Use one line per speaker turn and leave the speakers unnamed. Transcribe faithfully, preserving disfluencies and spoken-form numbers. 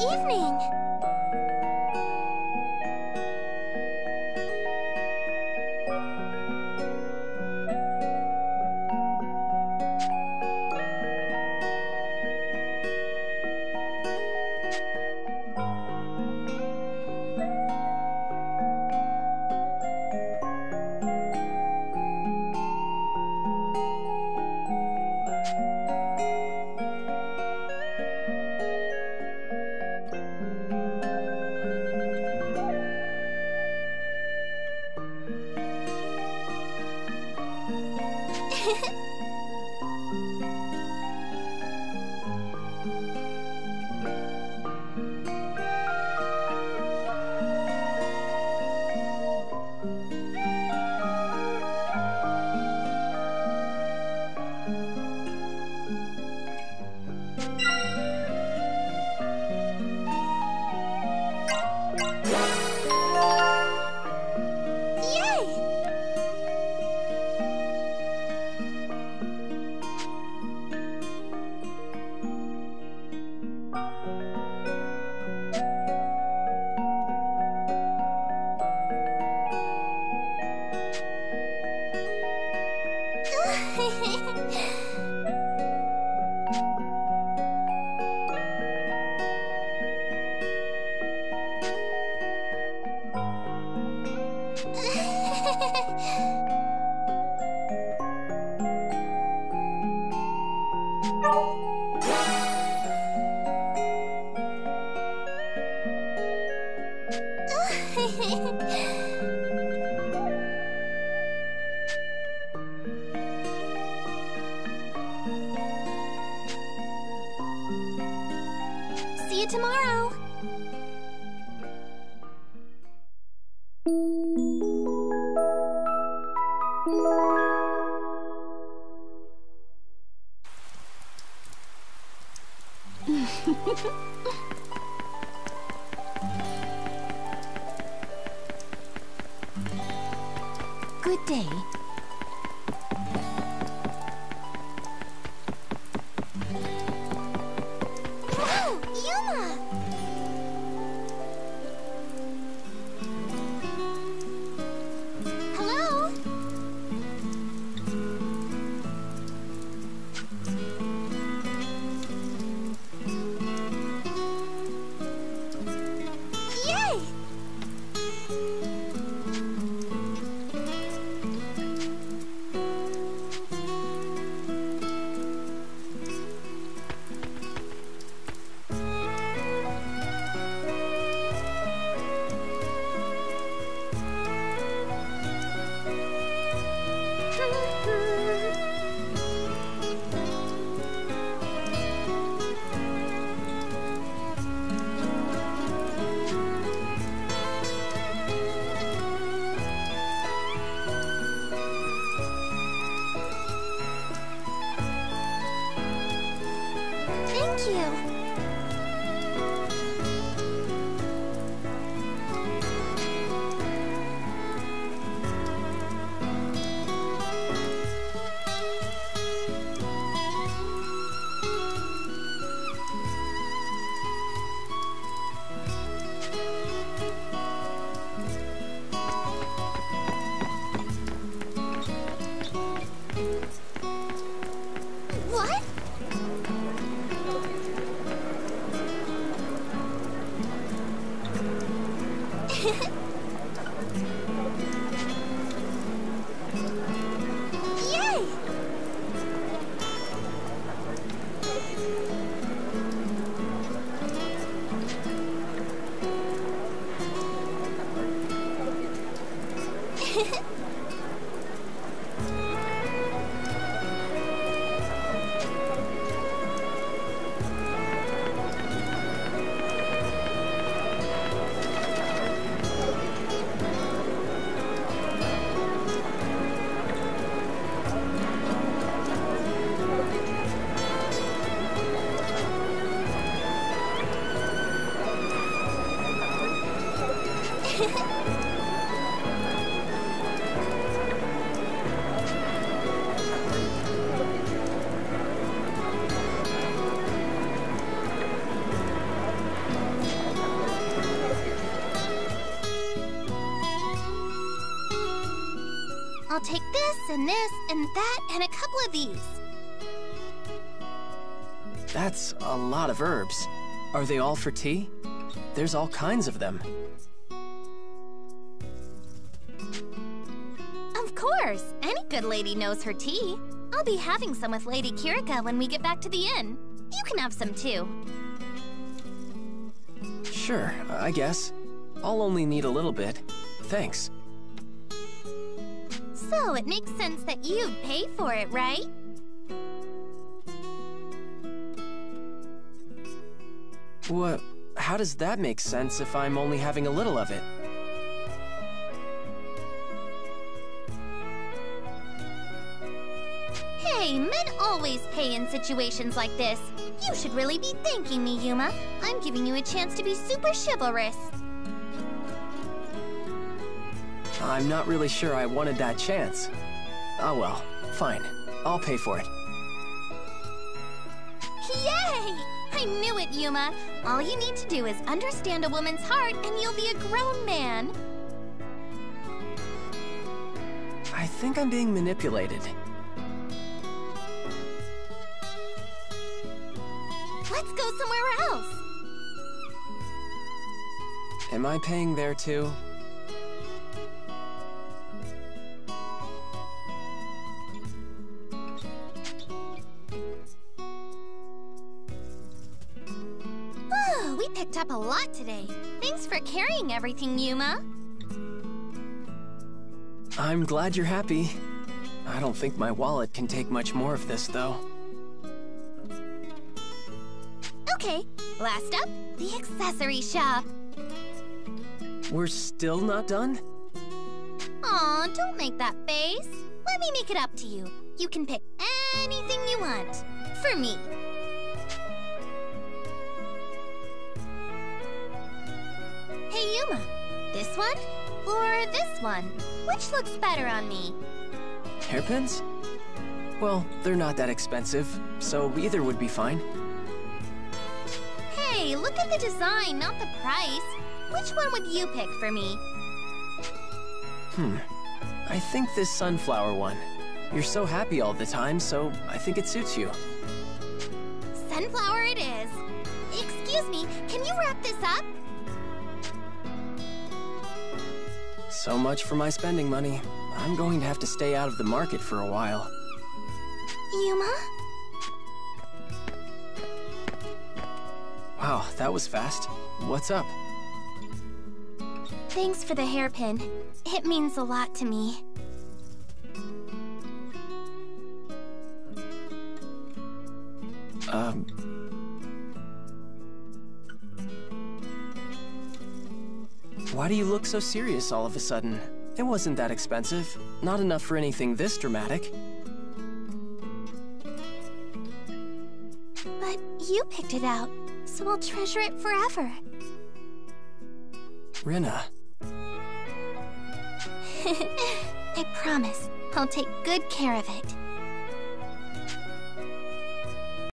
evening. See you tomorrow.
Good day.
Wow, Yuma! Hello? Yay! Thank you. What? Yay! I'll take this and this and that and a couple of these.
That's a lot of herbs. Are they all for tea? There's all kinds of them.
Of course. Any good lady knows her tea. I'll be having some with Lady Kirika when we get back to the inn. You can have some too.
Sure, I guess. I'll only need a little bit. Thanks.
So it makes sense that you'd pay for it, right?
What? How does that make sense if I'm only having a little of it?
Hey, men always pay in situations like this. You should really be thanking me, Yuma. I'm giving you a chance to be super chivalrous.
I'm not really sure I wanted that chance. Oh well, fine. I'll pay for it.
Yay! I knew it, Yuma. All you need to do is understand a woman's heart and you'll be a grown man.
I think I'm being manipulated.
Let's go somewhere else.
Am I paying there too?
Oh, we picked up a lot today. Thanks for carrying everything, Yuma.
I'm glad you're happy. I don't think my wallet can take much more of this, though.
Okay, last up, the accessory shop.
We're still not done?
Aw, don't make that face. Let me make it up to you. You can pick anything you want. For me. Hey, Yuma. This one? Or this one? Which looks better on me?
Hairpins? Well, they're not that expensive, so either would be fine.
Hey, look at the design, not the price. Which one would you pick for me?
Hmm. I think this sunflower one. You're so happy all the time, so I think it suits you.
Sunflower it is. Excuse me, can you wrap this up?
So much for my spending money. I'm going to have to stay out of the market for a while.
Yuma?
Wow, that was fast. What's up?
Thanks for the hairpin. It means a lot to me.
Um... Why do you look so serious all of a sudden? It wasn't that expensive. Not enough for anything this dramatic.
But you picked it out, so I'll treasure it forever.
Rinna.
I promise, I'll take good care of it.